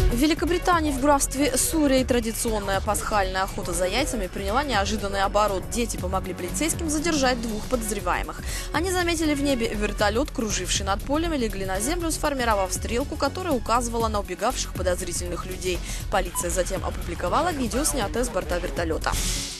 В Великобритании в графстве Суррей традиционная пасхальная охота за яйцами приняла неожиданный оборот. Дети помогли полицейским задержать двух подозреваемых. Они заметили в небе вертолет, круживший над полем, и легли на землю, сформировав стрелку, которая указывала на убегавших подозрительных людей. Полиция затем опубликовала видео, снятое с борта вертолета.